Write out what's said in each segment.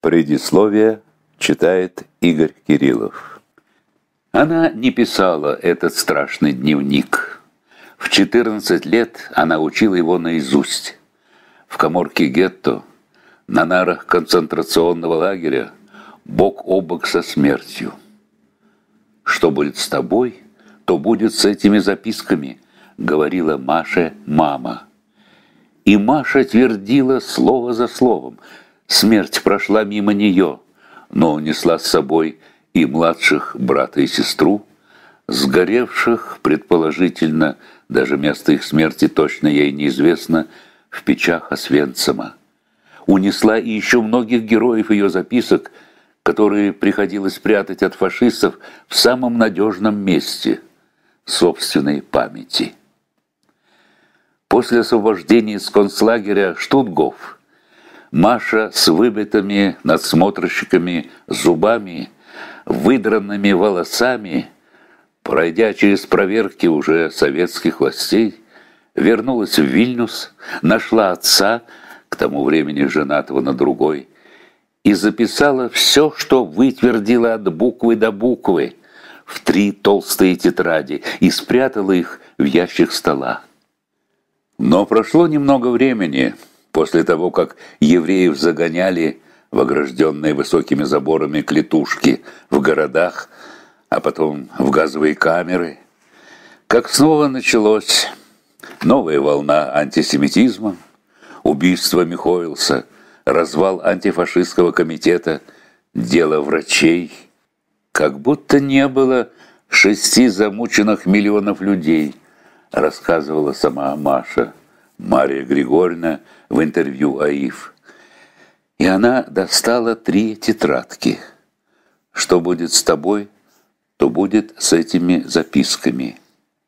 Предисловие читает Игорь Кириллов. Она не писала этот страшный дневник. В 14 лет она учила его наизусть. В каморке гетто, на нарах концентрационного лагеря, бок о бок со смертью. «Что будет с тобой, то будет с этими записками», — говорила Маше мама. И Маша твердила слово за словом. Смерть прошла мимо нее, но унесла с собой и младших брата и сестру, сгоревших, предположительно, даже место их смерти точно ей неизвестно, в печах Освенцима. Унесла и еще многих героев ее записок, которые приходилось прятать от фашистов в самом надежном месте – собственной памяти. После освобождения из концлагеря Штутгоф Маша с выбитыми надсмотрщиками зубами, выдранными волосами, пройдя через проверки уже советских властей, вернулась в Вильнюс, нашла отца, к тому времени женатого на другой, и записала все, что вытвердила от буквы до буквы, в 3 толстые тетради и спрятала их в ящик стола. Но прошло немного времени после того, как евреев загоняли в огражденные высокими заборами клетушки в городах, а потом в газовые камеры, как снова началась новая волна антисемитизма, убийство Михоэлса, развал антифашистского комитета, дело врачей. Как будто не было 6 замученных миллионов людей, рассказывала сама Маша, Мария Григорьевна, в интервью АИФ. И она достала 3 тетрадки. Что будет с тобой, то будет с этими записками.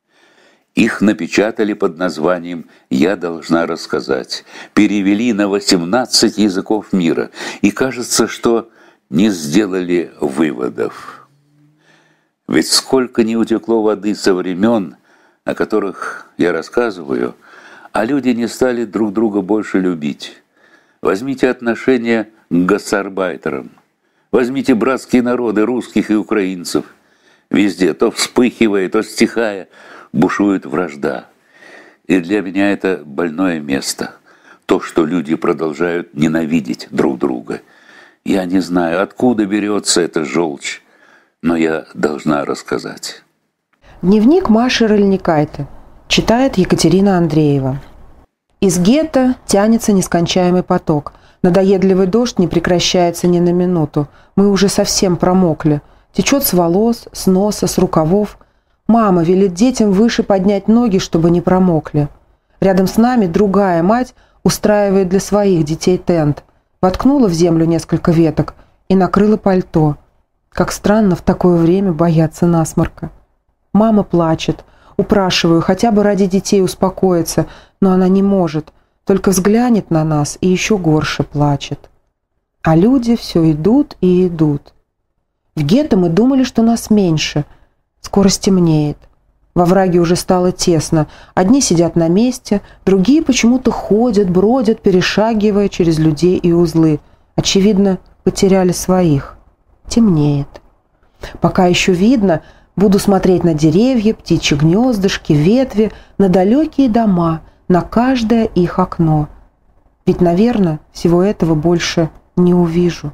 Их напечатали под названием «Я должна рассказать». Перевели на 18 языков мира. И кажется, что не сделали выводов. Ведь сколько не утекло воды со времен, о которых я рассказываю, а люди не стали друг друга больше любить. Возьмите отношения к гастарбайтерам. Возьмите братские народы русских и украинцев. Везде, то вспыхивая, то стихая, бушует вражда. И для меня это больное место. То, что люди продолжают ненавидеть друг друга. Я не знаю, откуда берется эта желчь, но я должна рассказать. Дневник Маши Рыльникайте. Читает Екатерина Андреева. Из гетто тянется нескончаемый поток. Надоедливый дождь не прекращается ни на минуту. Мы уже совсем промокли. Течет с волос, с носа, с рукавов. Мама велит детям выше поднять ноги, чтобы не промокли. Рядом с нами другая мать устраивает для своих детей тент. Воткнула в землю несколько веток и накрыла пальто. Как странно в такое время бояться насморка. Мама плачет. Упрашиваю хотя бы ради детей успокоиться, но она не может. Только взглянет на нас и еще горше плачет. А люди все идут и идут. В гетто мы думали, что нас меньше. Скоро стемнеет. Во враге уже стало тесно. Одни сидят на месте, другие почему-то ходят, бродят, перешагивая через людей и узлы. Очевидно, потеряли своих. Темнеет. Пока еще видно, буду смотреть на деревья, птичьи гнездышки, ветви, на далекие дома, на каждое их окно. Ведь, наверное, всего этого больше не увижу.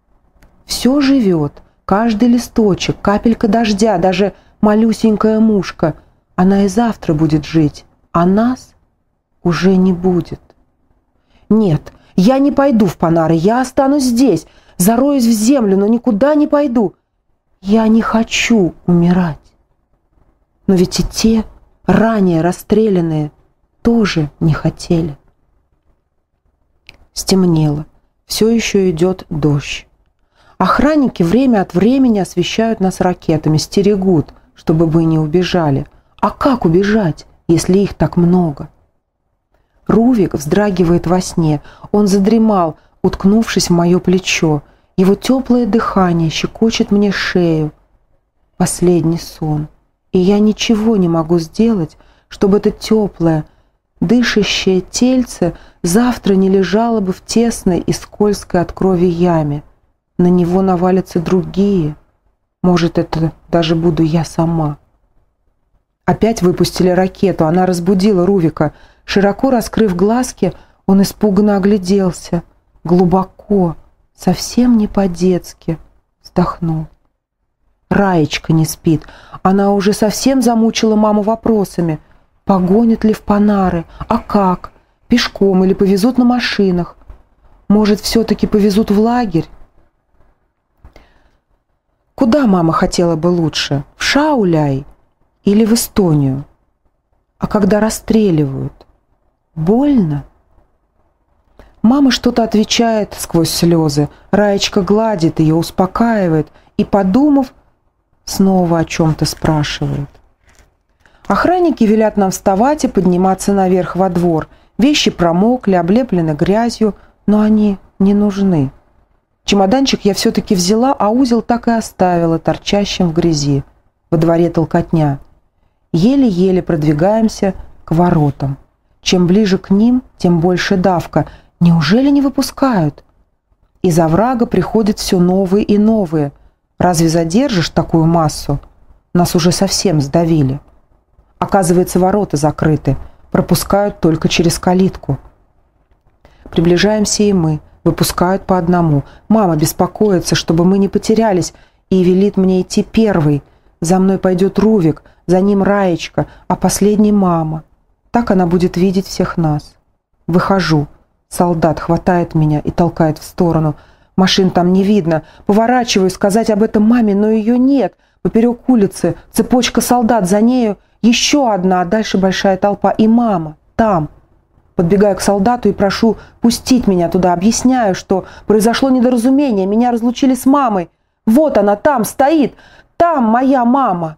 Все живет, каждый листочек, капелька дождя, даже малюсенькая мушка. Она и завтра будет жить, а нас уже не будет. Нет, я не пойду в Панары, я останусь здесь, зароюсь в землю, но никуда не пойду. Я не хочу умирать. Но ведь и те, ранее расстрелянные, тоже не хотели. Стемнело. Все еще идет дождь. Охранники время от времени освещают нас ракетами, стерегут, чтобы мы не убежали. А как убежать, если их так много? Рувик вздрагивает во сне. Он задремал, уткнувшись в мое плечо. Его теплое дыхание щекочет мне шею. Последний сон. И я ничего не могу сделать, чтобы это теплое, дышащее тельце завтра не лежало бы в тесной и скользкой от крови яме. на него навалятся другие. Может, это даже буду я сама. Опять выпустили ракету. Она разбудила Рувика. Широко раскрыв глазки, он испуганно огляделся. Глубоко, совсем не по-детски, вздохнул. Раечка не спит. Она уже совсем замучила маму вопросами. Погонят ли в Панары? А как? Пешком или повезут на машинах? Может, все-таки повезут в лагерь? Куда мама хотела бы лучше? В Шауляй или в Эстонию? А когда расстреливают? Больно? Мама что-то отвечает сквозь слезы. Раечка гладит ее, успокаивает и, подумав, снова о чем-то спрашивает. Охранники велят нам вставать и подниматься наверх во двор. Вещи промокли, облеплены грязью, но они не нужны. Чемоданчик я все-таки взяла, а узел так и оставила торчащим в грязи. Во дворе толкотня. Еле-еле продвигаемся к воротам. Чем ближе к ним, тем больше давка. Неужели не выпускают? Из оврага приходят все новые и новые. Разве задержишь такую массу? Нас уже совсем сдавили. Оказывается, ворота закрыты. Пропускают только через калитку. Приближаемся и мы. Выпускают по одному. Мама беспокоится, чтобы мы не потерялись, и велит мне идти первой. За мной пойдет Рувик, за ним Раечка, а последней мама. Так она будет видеть всех нас. Выхожу. Солдат хватает меня и толкает в сторону. Машин там не видно. Поворачиваю сказать об этом маме, но ее нет. Поперек улицы цепочка солдат, за нею еще одна, а дальше большая толпа. И мама там. Подбегаю к солдату и прошу пустить меня туда. Объясняю, что произошло недоразумение. Меня разлучили с мамой. Вот она там стоит. Там моя мама.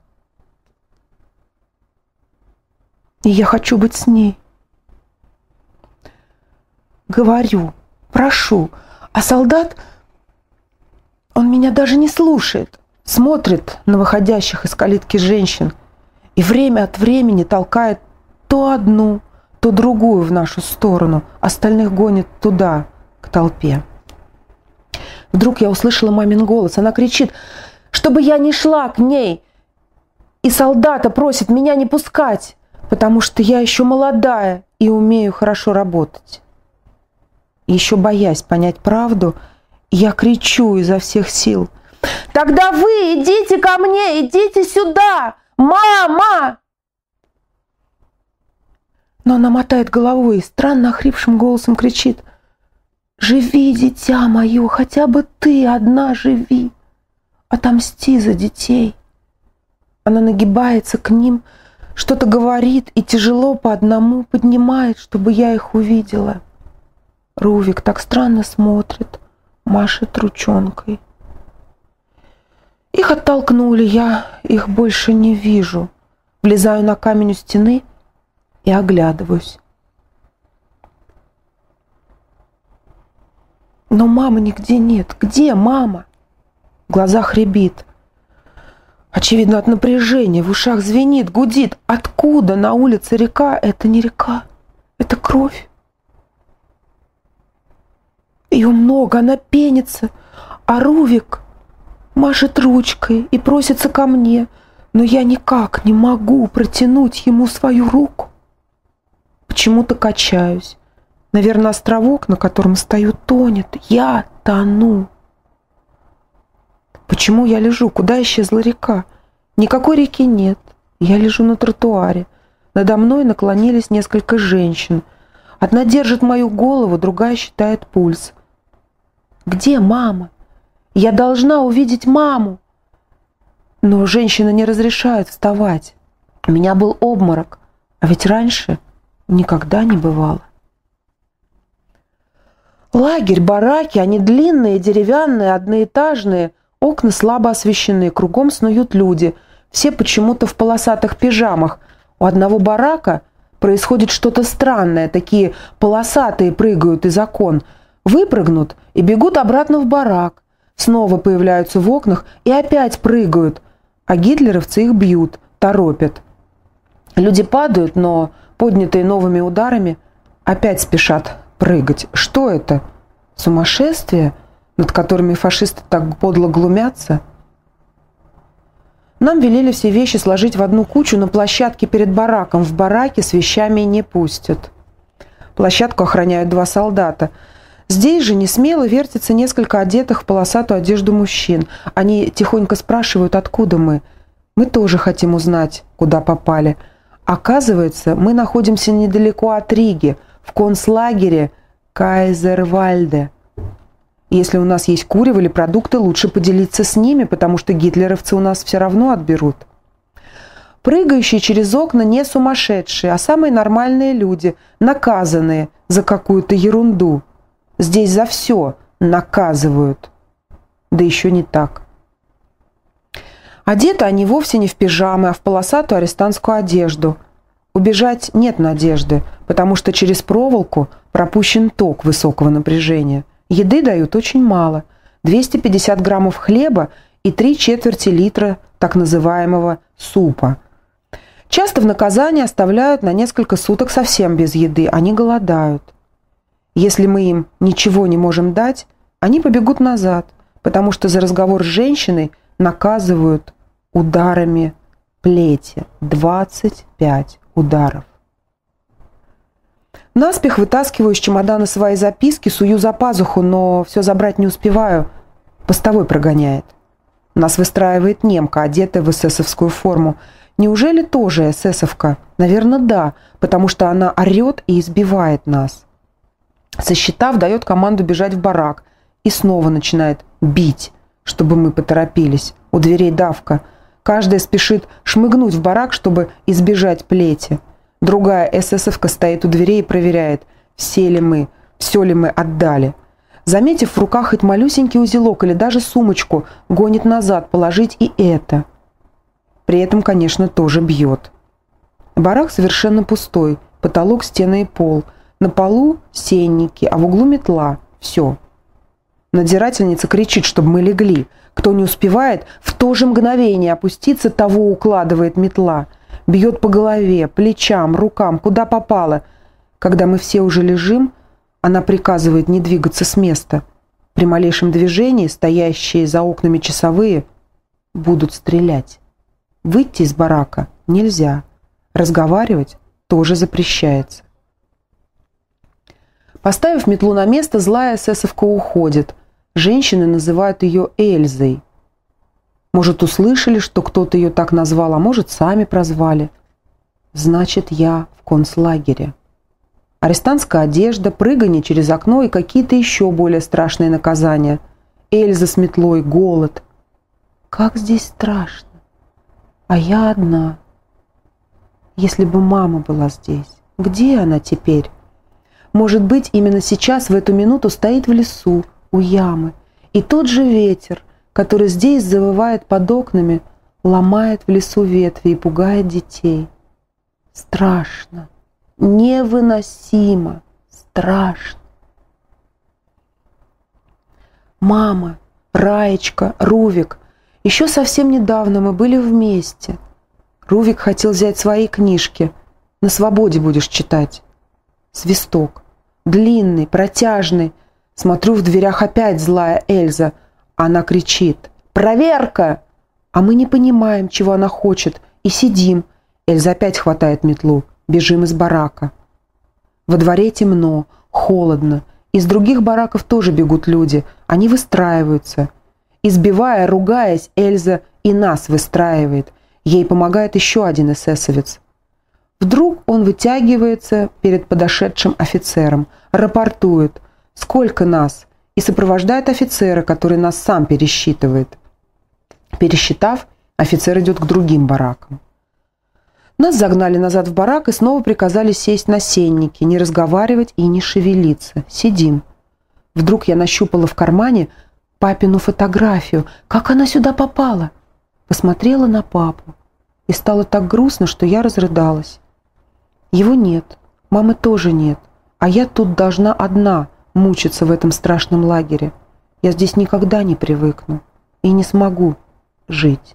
И я хочу быть с ней. Говорю, прошу. А солдат, он меня даже не слушает. Смотрит на выходящих из калитки женщин. И время от времени толкает то одну, то другую в нашу сторону. Остальных гонит туда, к толпе. Вдруг я услышала мамин голос. Она кричит, чтобы я не шла к ней. И солдата просит меня не пускать, потому что я еще молодая и умею хорошо работать. Еще боясь понять правду, я кричу изо всех сил. «Тогда вы идите ко мне, идите сюда! Мама!» Но она мотает головой и странно охрипшим голосом кричит. «Живи, дитя мое, хотя бы ты одна живи! Отомсти за детей!» Она нагибается к ним, что-то говорит и тяжело по одному поднимает, чтобы я их увидела. Рувик так странно смотрит, машет ручонкой. Их оттолкнули, я их больше не вижу. Влезаю на камень у стены и оглядываюсь. Но мамы нигде нет. Где мама? В глазах рябит. Очевидно, от напряжения, в ушах звенит, гудит. Откуда на улице река? Это не река, это кровь. Ее много, она пенится, а Рувик машет ручкой и просится ко мне, но я никак не могу протянуть ему свою руку. Почему-то качаюсь. Наверное, островок, на котором стою, тонет. Я тону. Почему я лежу? Куда исчезла река? Никакой реки нет. Я лежу на тротуаре. Надо мной наклонились несколько женщин. Одна держит мою голову, другая считает пульс. Где мама? Я должна увидеть маму. Но женщины не разрешают вставать. У меня был обморок, а ведь раньше никогда не бывало. Лагерь, бараки, они длинные, деревянные, одноэтажные, окна слабо освещены, кругом снуют люди, все почему-то в полосатых пижамах. У одного барака происходит что-то странное, такие полосатые прыгают из окон, выпрыгнут и бегут обратно в барак, снова появляются в окнах и опять прыгают, а гитлеровцы их бьют, торопят. Люди падают, но, поднятые новыми ударами, опять спешат прыгать. Что это? Сумасшествие? над которыми фашисты так подло глумятся? Нам велели все вещи сложить в одну кучу на площадке перед бараком. В бараке с вещами не пустят. Площадку охраняют 2 солдата. Здесь же несмело вертится несколько одетых в полосатую одежду мужчин. Они тихонько спрашивают, откуда мы. Мы тоже хотим узнать, куда попали. Оказывается, мы находимся недалеко от Риги, в концлагере Кайзервальде. Если у нас есть курево или продукты, лучше поделиться с ними, потому что гитлеровцы у нас все равно отберут. Прыгающие через окна не сумасшедшие, а самые нормальные люди, наказанные за какую-то ерунду. Здесь за все наказывают. Да еще не так. Одеты они вовсе не в пижамы, а в полосатую арестантскую одежду. Убежать нет надежды, потому что через проволоку пропущен ток высокого напряжения. Еды дают очень мало. 250 граммов хлеба и 3/4 литра так называемого супа. Часто в наказание оставляют на несколько суток совсем без еды. Они голодают. Если мы им ничего не можем дать, они побегут назад, потому что за разговор с женщиной наказывают ударами плети. 25 ударов. Наспех вытаскиваю из чемодана свои записки, сую за пазуху, но все забрать не успеваю. Постовой прогоняет. Нас выстраивает немка, одетая в эсэсовскую форму. Неужели тоже эсэсовка? Наверное, да, потому что она орет и избивает нас. Сосчитав, дает команду бежать в барак и снова начинает бить, чтобы мы поторопились. У дверей давка. Каждая спешит шмыгнуть в барак, чтобы избежать плети. Другая эсэсовка стоит у дверей и проверяет, все ли мы отдали. Заметив в руках хоть малюсенький узелок или даже сумочку, гонит назад положить и это. При этом, конечно, тоже бьет. Барак совершенно пустой, потолок, стены и пол. На полу сенники, а в углу метла. Все. Надзирательница кричит, чтобы мы легли. Кто не успевает, в то же мгновение опуститься, того укладывает метла. Бьет по голове, плечам, рукам, куда попало. Когда мы все уже лежим, она приказывает не двигаться с места. При малейшем движении стоящие за окнами часовые будут стрелять. Выйти из барака нельзя. Разговаривать тоже запрещается. Поставив метлу на место, злая эсэсовка уходит. Женщины называют ее Эльзой. Может, услышали, что кто-то ее так назвал, а может, сами прозвали. Значит, я в концлагере. Арестантская одежда, прыгание через окно и какие-то еще более страшные наказания. Эльза с метлой, голод. Как здесь страшно. А я одна. Если бы мама была здесь, где она теперь? Может быть, именно сейчас, в эту минуту, стоит в лесу, у ямы. И тот же ветер, который здесь завывает под окнами, ломает в лесу ветви и пугает детей. Страшно, невыносимо, страшно. Мама, Раечка, Рувик. Еще совсем недавно мы были вместе. Рувик хотел взять свои книжки. На свободе будешь читать. Свисток. Длинный, протяжный. Смотрю, в дверях опять злая Эльза. Она кричит: «Проверка!» А мы не понимаем, чего она хочет, и сидим. Эльза опять хватает метлу. Бежим из барака. Во дворе темно, холодно. Из других бараков тоже бегут люди. Они выстраиваются. Избивая, ругаясь, Эльза и нас выстраивает. Ей помогает еще один эсэсовец. Вдруг он вытягивается перед подошедшим офицером, рапортует, сколько нас, и сопровождает офицера, который нас сам пересчитывает. Пересчитав, офицер идет к другим баракам. Нас загнали назад в барак и снова приказали сесть на сенники, не разговаривать и не шевелиться. Сидим. Вдруг я нащупала в кармане папину фотографию. Как она сюда попала? Посмотрела на папу. И стало так грустно, что я разрыдалась. Его нет, мамы тоже нет, а я тут должна одна мучиться в этом страшном лагере. Я здесь никогда не привыкну и не смогу жить.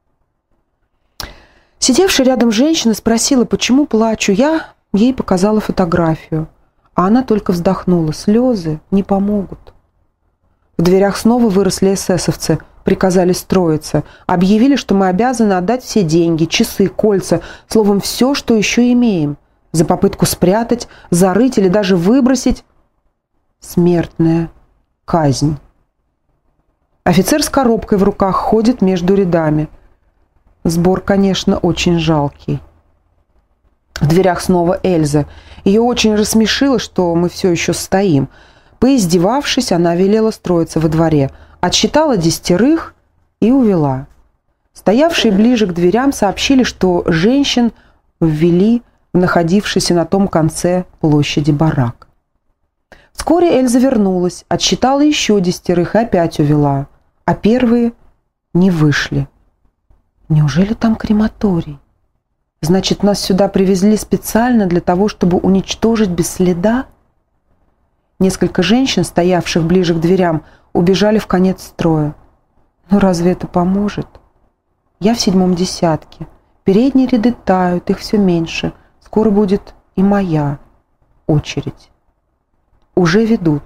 Сидевшая рядом женщина спросила, почему плачу. Я ей показала фотографию, а она только вздохнула. Слезы не помогут. В дверях снова выросли эсэсовцы, приказали строиться, объявили, что мы обязаны отдать все деньги, часы, кольца, словом, все, что еще имеем, за попытку спрятать, зарыть или даже выбросить. Смертная казнь. Офицер с коробкой в руках ходит между рядами. Сбор, конечно, очень жалкий. В дверях снова Эльза. Ее очень рассмешило, что мы все еще стоим. Поиздевавшись, она велела строиться во дворе, отсчитала 10 и увела. Стоявшие ближе к дверям сообщили, что женщин ввели в находившийся на том конце площади барак. Вскоре Эльза вернулась, отсчитала еще 10 и опять увела, а первые не вышли. Неужели там крематорий? Значит, нас сюда привезли специально для того, чтобы уничтожить без следа? Несколько женщин, стоявших ближе к дверям, убежали в конец строя. Но разве это поможет? Я в 7-м десятке. Передние ряды тают, их все меньше. Скоро будет и моя очередь. Уже ведут.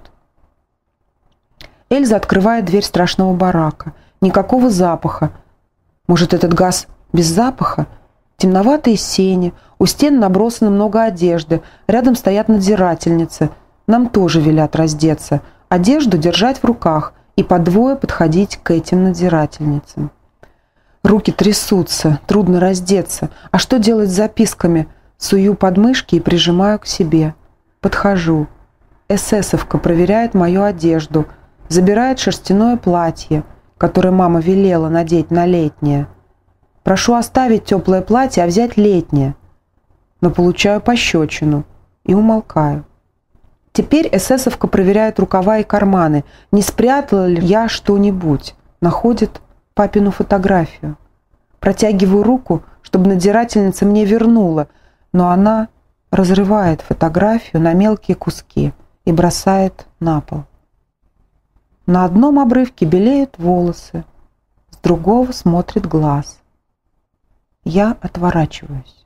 Эльза открывает дверь страшного барака. Никакого запаха. Может, этот газ без запаха? Темноватые сени, у стен набросано много одежды, рядом стоят надзирательницы. Нам тоже велят раздеться, одежду держать в руках и по двое подходить к этим надзирательницам. Руки трясутся, трудно раздеться. А что делать с записками? Сую под мышки и прижимаю к себе. Подхожу. Эсэсовка проверяет мою одежду, забирает шерстяное платье, которое мама велела надеть на летнее. Прошу оставить теплое платье, а взять летнее. Но получаю пощечину и умолкаю. Теперь эсэсовка проверяет рукава и карманы. Не спрятала ли я что-нибудь? Находит папину фотографию. Протягиваю руку, чтобы надзирательница мне вернула, но она разрывает фотографию на мелкие куски и бросает на пол. На одном обрывке белеют волосы, с другого смотрит глаз. Я отворачиваюсь.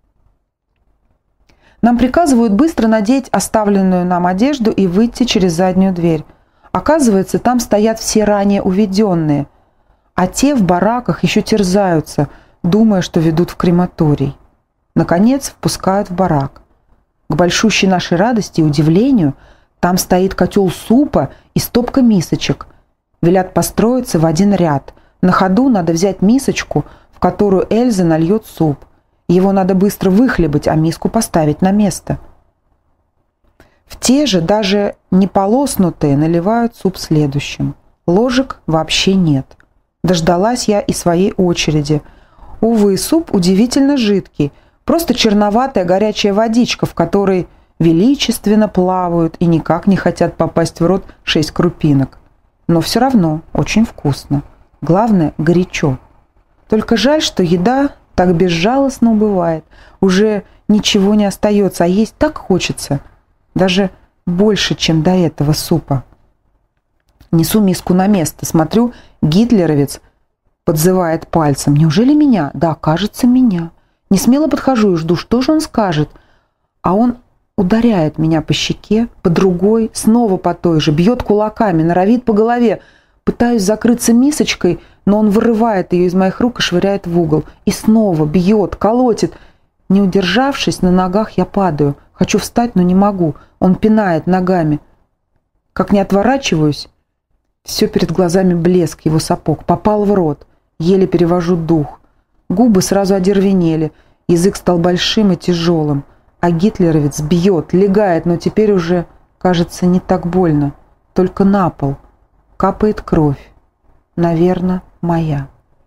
Нам приказывают быстро надеть оставленную нам одежду и выйти через заднюю дверь. Оказывается, там стоят все ранее уведенные, а те в бараках еще терзаются, думая, что ведут в крематорий. Наконец впускают в барак. К большущей нашей радости и удивлению, там стоит котел супа и стопка мисочек. Велят построиться в один ряд. На ходу надо взять мисочку, в которую Эльза нальет суп. Его надо быстро выхлебать, а миску поставить на место. В те же, даже не полоснутые, наливают суп следующим. Ложек вообще нет. Дождалась я и своей очереди. Увы, суп удивительно жидкий. Просто черноватая горячая водичка, в которой величественно плавают и никак не хотят попасть в рот 6 крупинок. Но все равно очень вкусно. Главное, горячо. Только жаль, что еда так безжалостно убывает. Уже ничего не остается, а есть так хочется. Даже больше, чем до этого супа. Несу миску на место. Смотрю, гитлеровец подзывает пальцем. Неужели меня? Да, кажется, меня. Несмело подхожу и жду, что же он скажет. А он ударяет меня по щеке, по другой, снова по той же, бьет кулаками, норовит по голове. Пытаюсь закрыться мисочкой, но он вырывает ее из моих рук и швыряет в угол. И снова бьет, колотит. Не удержавшись, на ногах я падаю. Хочу встать, но не могу. Он пинает ногами. Как не отворачиваюсь, все перед глазами блеск его сапог. Попал в рот. Еле перевожу дух. Губы сразу одервенели. Язык стал большим и тяжелым. А гитлеровец бьет, легает, но теперь уже, кажется, не так больно. Только на пол. Капает кровь. Наверное, моя.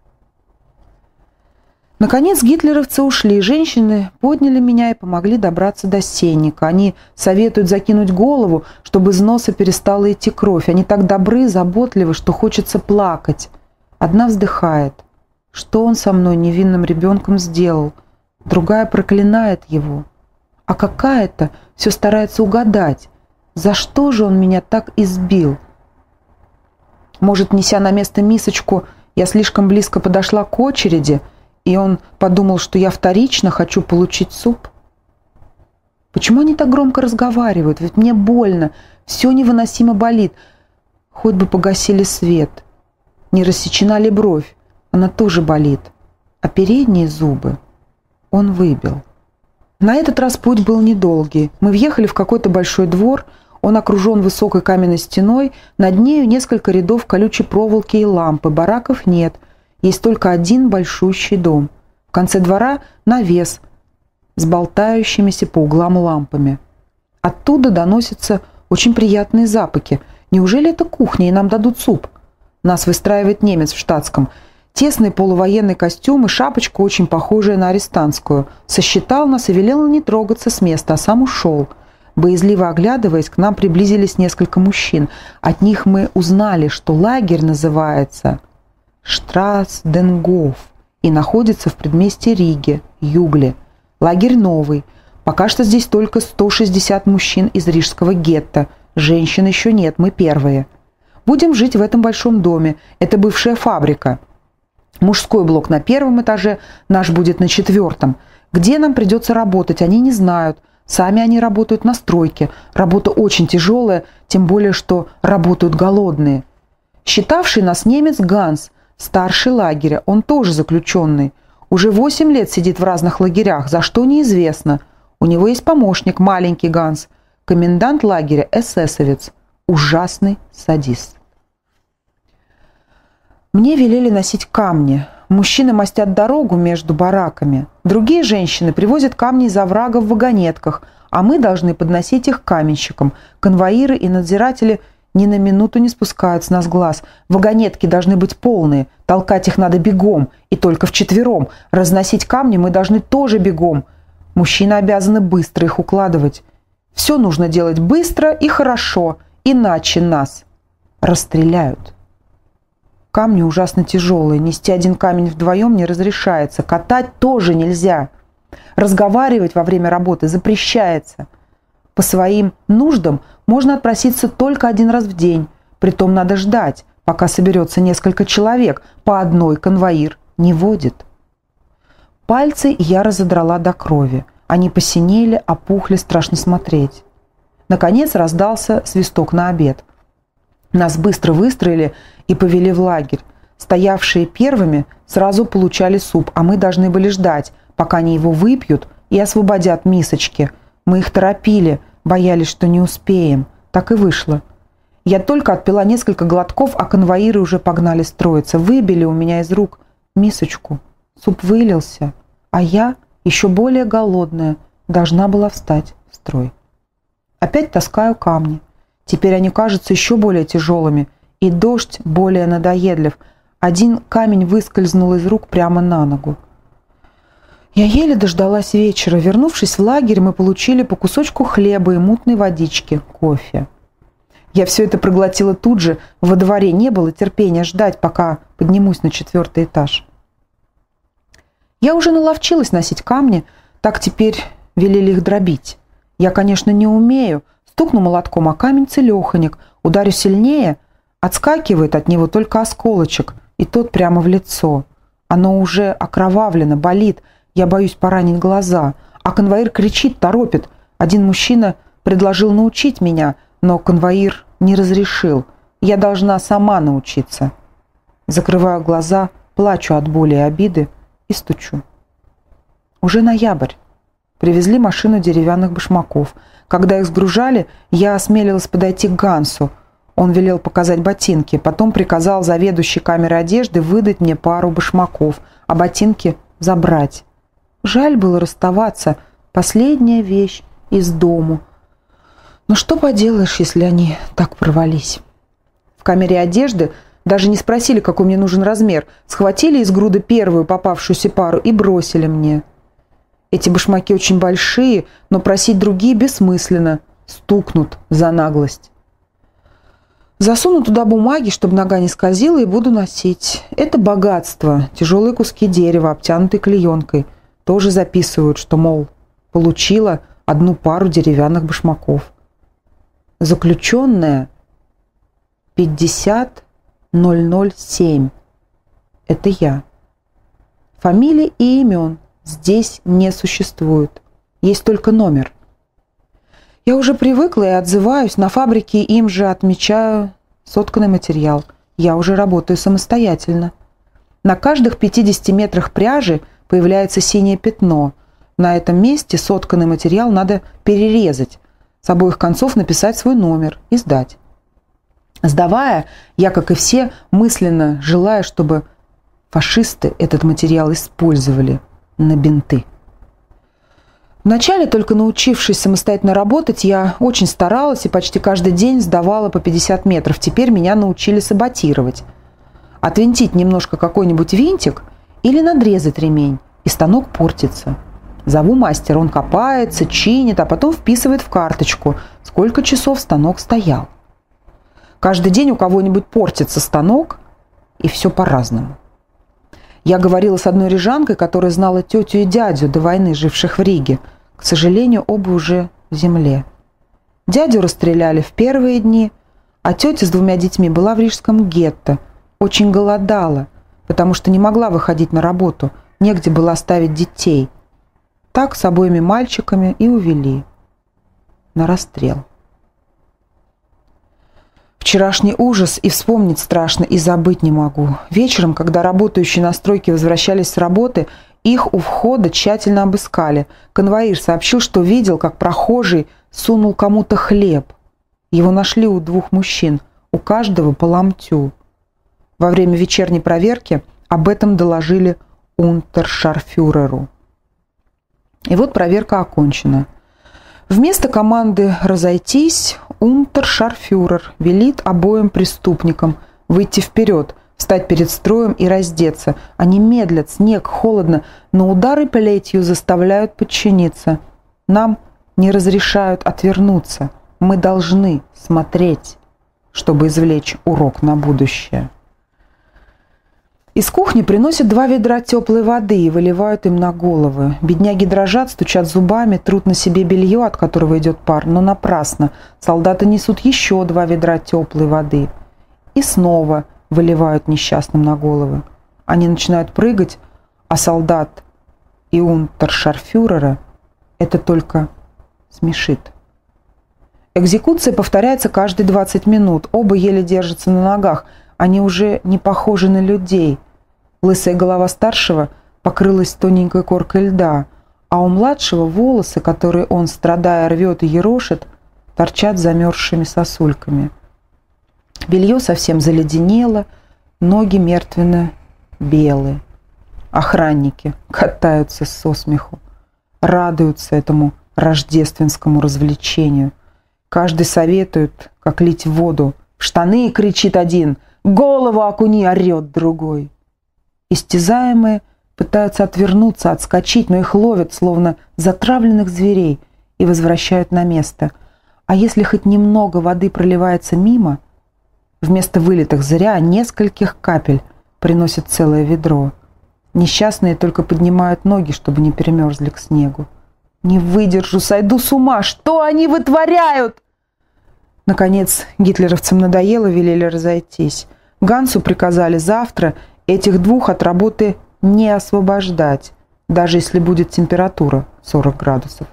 Наконец гитлеровцы ушли. Женщины подняли меня и помогли добраться до сенника. Они советуют закинуть голову, чтобы из носа перестала идти кровь. Они так добры, заботливы, что хочется плакать. Одна вздыхает. Что он со мной, невинным ребенком, сделал? Другая проклинает его. А какая-то все старается угадать. За что же он меня так избил? Может, неся на место мисочку, я слишком близко подошла к очереди, и он подумал, что я вторично хочу получить суп? Почему они так громко разговаривают? Ведь мне больно, все невыносимо болит. Хоть бы погасили свет. Не рассечена ли бровь? Она тоже болит. А передние зубы он выбил. На этот раз путь был недолгий. Мы въехали в какой-то большой двор. Он окружен высокой каменной стеной. Над нею несколько рядов колючей проволоки и лампы. Бараков нет. Есть только один большущий дом. В конце двора навес с болтающимися по углам лампами. Оттуда доносятся очень приятные запахи. Неужели это кухня, и нам дадут суп? Нас выстраивает немец в штатском. Тесный полувоенный костюм и шапочка, очень похожая на арестантскую. Сосчитал нас и велел не трогаться с места, а сам ушел. Боязливо оглядываясь, к нам приблизились несколько мужчин. От них мы узнали, что лагерь называется Штрасденгоф и находится в предместье Риги, Югле. Лагерь новый. Пока что здесь только 160 мужчин из рижского гетто. Женщин еще нет, мы первые. Будем жить в этом большом доме. Это бывшая фабрика. Мужской блок на первом этаже, наш будет на 4. Где нам придется работать, они не знают. Сами они работают на стройке. Работа очень тяжелая, тем более, что работают голодные. Считавший нас немец Ганс, старший лагеря, он тоже заключенный. Уже 8 лет сидит в разных лагерях, за что неизвестно. У него есть помощник, маленький Ганс, комендант лагеря, эсэсовец, ужасный садист. Мне велели носить камни. Мужчины мастят дорогу между бараками. Другие женщины привозят камни из оврага в вагонетках, а мы должны подносить их каменщикам. Конвоиры и надзиратели ни на минуту не спускают с нас глаз. Вагонетки должны быть полные, толкать их надо бегом, и только вчетвером. Разносить камни мы должны тоже бегом. Мужчины обязаны быстро их укладывать. Все нужно делать быстро и хорошо, иначе нас расстреляют. Камни ужасно тяжелые, нести один камень вдвоем не разрешается, катать тоже нельзя. Разговаривать во время работы запрещается. По своим нуждам можно отпроситься только 1 раз в день, притом надо ждать, пока соберется несколько человек, по одной конвоир не водит. Пальцы я разодрала до крови, они посинели, опухли, страшно смотреть. Наконец раздался свисток на обед. Нас быстро выстроили и повели в лагерь. Стоявшие первыми сразу получали суп, а мы должны были ждать, пока они его выпьют и освободят мисочки. Мы их торопили, боялись, что не успеем. Так и вышло. Я только отпила несколько глотков, а конвоиры уже погнали строиться. Выбили у меня из рук мисочку. Суп вылился, а я, еще более голодная, должна была встать в строй. Опять таскаю камни. Теперь они кажутся еще более тяжелыми, и дождь более надоедлив. Один камень выскользнул из рук прямо на ногу. Я еле дождалась вечера. Вернувшись в лагерь, мы получили по кусочку хлеба и мутной водички, кофе. Я все это проглотила тут же. Во дворе не было терпения ждать, пока поднимусь на 4 этаж. Я уже наловчилась носить камни, так теперь велели их дробить. Я, конечно, не умею. Стукну молотком, а камень целеханик. Ударю сильнее, отскакивает от него только осколочек, и тот прямо в лицо. Оно уже окровавлено, болит. Я боюсь поранить глаза. А конвоир кричит, торопит. Один мужчина предложил научить меня, но конвоир не разрешил. Я должна сама научиться. Закрываю глаза, плачу от боли и обиды и стучу. Уже ноябрь. Привезли машину деревянных башмаков. Когда их сгружали, я осмелилась подойти к Гансу. Он велел показать ботинки. Потом приказал заведующей камерой одежды выдать мне пару башмаков, а ботинки забрать. Жаль было расставаться. Последняя вещь из дому. Но что поделаешь, если они так порвались? В камере одежды даже не спросили, какой мне нужен размер. Схватили из груды первую попавшуюся пару и бросили мне. Эти башмаки очень большие, но просить другие бессмысленно. Стукнут за наглость. Засуну туда бумаги, чтобы нога не скользила, и буду носить. Это богатство. Тяжелые куски дерева, обтянутые клеенкой. Тоже записывают, что, мол, получила 1 пару деревянных башмаков. Заключенная 50007. Это я. Фамилии и имен здесь не существует. Есть только номер. Я уже привыкла и отзываюсь. На фабрике им же отмечаю Сотканный материал. Я уже работаю самостоятельно. На каждых 50 метрах пряжи появляется синее пятно. На этом месте сотканный материал надо перерезать, с обоих концов написать свой номер и сдать. Сдавая, я, как и все, мысленно желаю, чтобы фашисты этот материал использовали на бинты. Вначале, только научившись самостоятельно работать, я очень старалась и почти каждый день сдавала по 50 метров. Теперь меня научили саботировать. Отвинтить немножко какой-нибудь винтик или надрезать ремень, и станок портится. Зову мастера, он копается, чинит, а потом вписывает в карточку, сколько часов станок стоял. Каждый день у кого-нибудь портится станок, и все по-разному. Я говорила с одной рижанкой, которая знала тетю и дядю до войны, живших в Риге. К сожалению, оба уже в земле. Дядю расстреляли в первые дни, а тетя с 2 детьми была в рижском гетто. Очень голодала, потому что не могла выходить на работу, негде было оставить детей. Так с обоими мальчиками и увели на расстрел. Вчерашний ужас и вспомнить страшно, и забыть не могу. Вечером, когда работающие на стройке возвращались с работы, их у входа тщательно обыскали. Конвоир сообщил, что видел, как прохожий сунул кому-то хлеб. Его нашли у 2 мужчин, у каждого по ломтю. Во время вечерней проверки об этом доложили унтершарфюреру. И вот проверка окончена. Вместо команды «разойтись» унтершарфюрер велит обоим преступникам выйти вперед, встать перед строем и раздеться. Они медлят, снег, холодно, но удары плетью заставляют подчиниться. Нам не разрешают отвернуться. Мы должны смотреть, чтобы извлечь урок на будущее. Из кухни приносят 2 ведра теплой воды и выливают им на головы. Бедняги дрожат, стучат зубами, трут на себе белье, от которого идет пар, но напрасно. Солдаты несут еще 2 ведра теплой воды. И снова выливают несчастным на головы. Они начинают прыгать, а солдат и унтершарфюрера это только смешит. Экзекуция повторяется каждые 20 минут. Оба еле держатся на ногах. Они уже не похожи на людей. Лысая голова старшего покрылась тоненькой коркой льда, а у младшего волосы, которые он, страдая, рвет и ерошит, торчат замерзшими сосульками. Белье совсем заледенело, ноги мертвенно-белые. Охранники катаются со смеху, радуются этому рождественскому развлечению. Каждый советует, как лить воду. «В штаны!» — кричит один, «голову окуни!» — орет другой. Истязаемые пытаются отвернуться, отскочить, но их ловят, словно затравленных зверей, и возвращают на место. А если хоть немного воды проливается мимо, вместо вылитых зря нескольких капель приносят целое ведро. Несчастные только поднимают ноги, чтобы не перемерзли к снегу. «Не выдержу, сойду с ума! Что они вытворяют?» Наконец, гитлеровцам надоело, велели разойтись. Гансу приказали завтра этих 2 от работы не освобождать, даже если будет температура 40 градусов.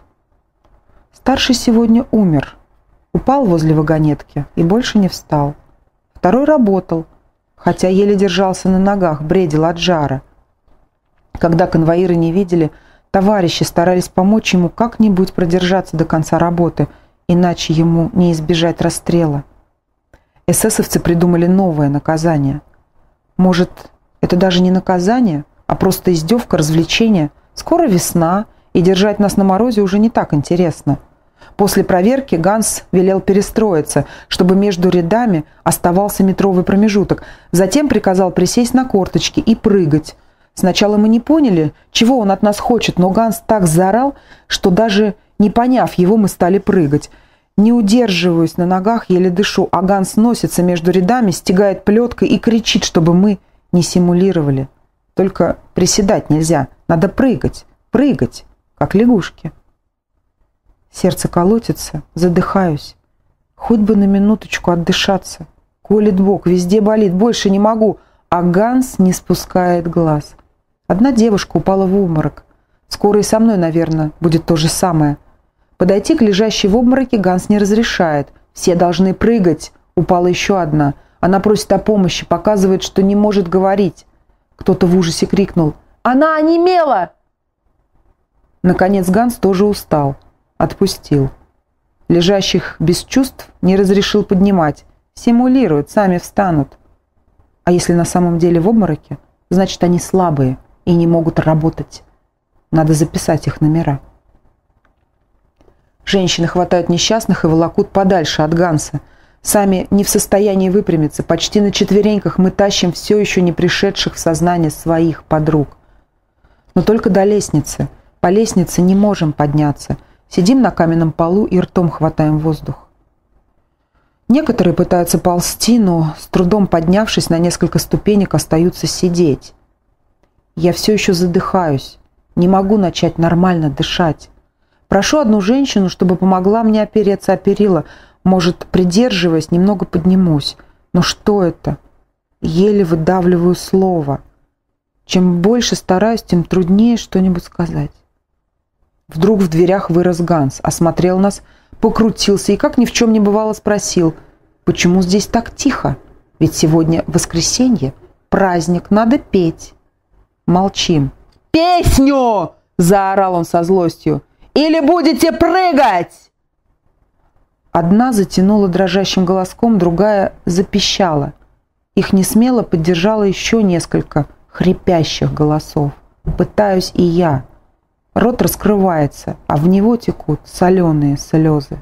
Старший сегодня умер, упал возле вагонетки и больше не встал. Второй работал, хотя еле держался на ногах, бредил от жара. Когда конвоиры не видели, товарищи старались помочь ему как-нибудь продержаться до конца работы, иначе ему не избежать расстрела. Эсэсовцы придумали новое наказание. Может, это даже не наказание, а просто издевка, развлечение. Скоро весна, и держать нас на морозе уже не так интересно. После проверки Ганс велел перестроиться, чтобы между рядами оставался метровый промежуток. Затем приказал присесть на корточки и прыгать. Сначала мы не поняли, чего он от нас хочет, но Ганс так заорал, что даже не поняв его, мы стали прыгать. Не удерживаюсь на ногах, еле дышу, а Ганс носится между рядами, стягает плеткой и кричит, чтобы мы не симулировали. Только приседать нельзя, надо прыгать, как лягушки. Сердце колотится, задыхаюсь. Хоть бы на минуточку отдышаться. Колет бок, везде болит, больше не могу. А Ганс не спускает глаз. Одна девушка упала в обморок. Скоро и со мной, наверное, будет то же самое. Подойти к лежащей в обмороке Ганс не разрешает. Все должны прыгать. Упала еще одна. Она просит о помощи, показывает, что не может говорить. Кто-то в ужасе крикнул: «Она онемела!» Наконец Ганс тоже устал. Отпустил. Лежащих без чувств не разрешил поднимать. Симулируют, сами встанут. А если на самом деле в обмороке, значит, они слабые и не могут работать. Надо записать их номера. Женщины хватают несчастных и волокут подальше от Ганса. Сами не в состоянии выпрямиться. Почти на четвереньках мы тащим все еще не пришедших в сознание своих подруг. Но только до лестницы. По лестнице не можем подняться. Сидим на каменном полу и ртом хватаем воздух. Некоторые пытаются ползти, но с трудом поднявшись на несколько ступенек, остаются сидеть. Я все еще задыхаюсь. Не могу начать нормально дышать. Прошу одну женщину, чтобы помогла мне опереться о перила. Может, придерживаясь, немного поднимусь. Но что это? Еле выдавливаю слово. Чем больше стараюсь, тем труднее что-нибудь сказать. Вдруг в дверях вырос Ганс, осмотрел нас, покрутился и, как ни в чем не бывало, спросил: «Почему здесь так тихо? Ведь сегодня воскресенье, праздник, надо петь». Молчим. «Песню!» – заорал он со злостью. «Или будете прыгать!» Одна затянула дрожащим голоском, другая запищала. Их несмело поддержало еще несколько хрипящих голосов. Пытаюсь и я. Рот раскрывается, а в него текут соленые слезы.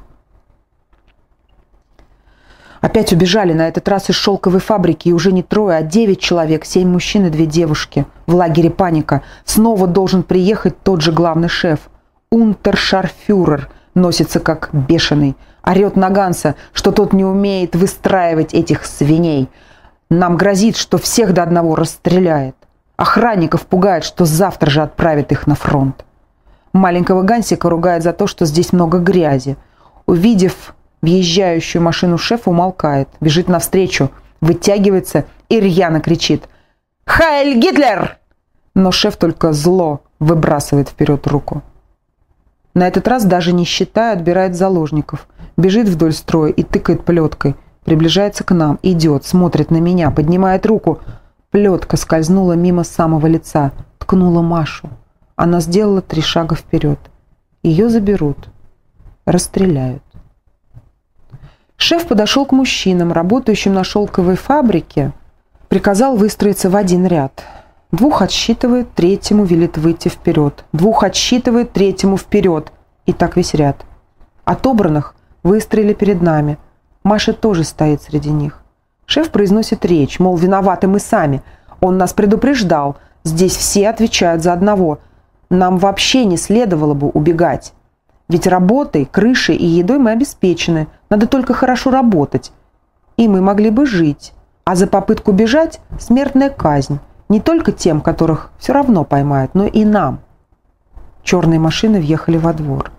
Опять убежали, на этот раз из шелковой фабрики, и уже не 3, а 9 человек, 7 мужчин и 2 девушки. В лагере паника. Снова должен приехать тот же главный шеф. Унтершарфюрер носится как бешеный. Орет на Ганса, что тот не умеет выстраивать этих свиней. Нам грозит, что всех до одного расстреляет. Охранников пугает, что завтра же отправит их на фронт. Маленького Гансика ругает за то, что здесь много грязи. Увидев въезжающую машину шефа, умолкает, бежит навстречу, вытягивается и рьяно кричит: «Хайль Гитлер!» Но шеф только зло выбрасывает вперед руку. На этот раз, даже не считая, отбирает заложников. Бежит вдоль строя и тыкает плеткой. Приближается к нам, идет, смотрит на меня, поднимает руку. Плетка скользнула мимо самого лица, ткнула Машу. Она сделала 3 шага вперед. Ее заберут, расстреляют. Шеф подошел к мужчинам, работающим на шелковой фабрике, приказал выстроиться в один ряд. 2 отсчитывает, 3-му велит выйти вперед. 2 отсчитывает, 3-му вперед. И так весь ряд. Отобранных выстроили перед нами. Маша тоже стоит среди них. Шеф произносит речь, мол, виноваты мы сами. Он нас предупреждал. Здесь все отвечают за одного. Нам вообще не следовало бы убегать. Ведь работой, крышей и едой мы обеспечены. Надо только хорошо работать. И мы могли бы жить. А за попытку бежать – смертная казнь. Не только тем, которых все равно поймают, но и нам. Черные машины въехали во двор.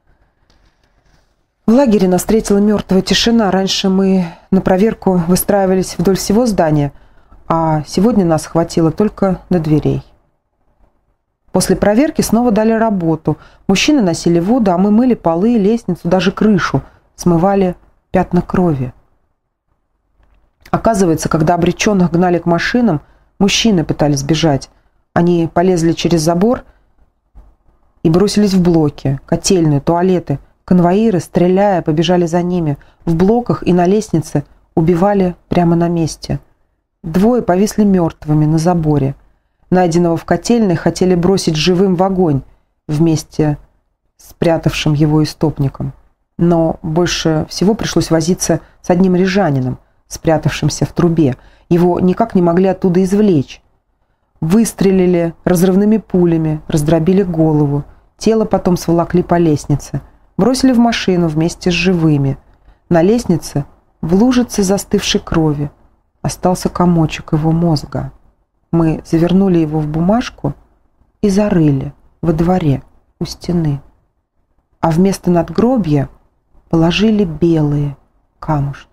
В лагере нас встретила мертвая тишина. Раньше мы на проверку выстраивались вдоль всего здания, а сегодня нас хватило только до дверей. После проверки снова дали работу. Мужчины носили воду, а мы мыли полы, лестницу, даже крышу, смывали пятна крови. Оказывается, когда обреченных гнали к машинам, мужчины пытались бежать. Они полезли через забор и бросились в блоки, котельные, туалеты. Конвоиры, стреляя, побежали за ними. В блоках и на лестнице убивали прямо на месте. 2 повисли мертвыми на заборе. Найденного в котельной хотели бросить живым в огонь вместе с спрятавшим его истопником. Но больше всего пришлось возиться с одним рижанином, спрятавшимся в трубе. Его никак не могли оттуда извлечь. Выстрелили разрывными пулями, раздробили голову. Тело потом сволокли по лестнице. Бросили в машину вместе с живыми. На лестнице, в лужице застывшей крови, остался комочек его мозга. Мы завернули его в бумажку и зарыли во дворе у стены. А вместо надгробья положили белые камушки.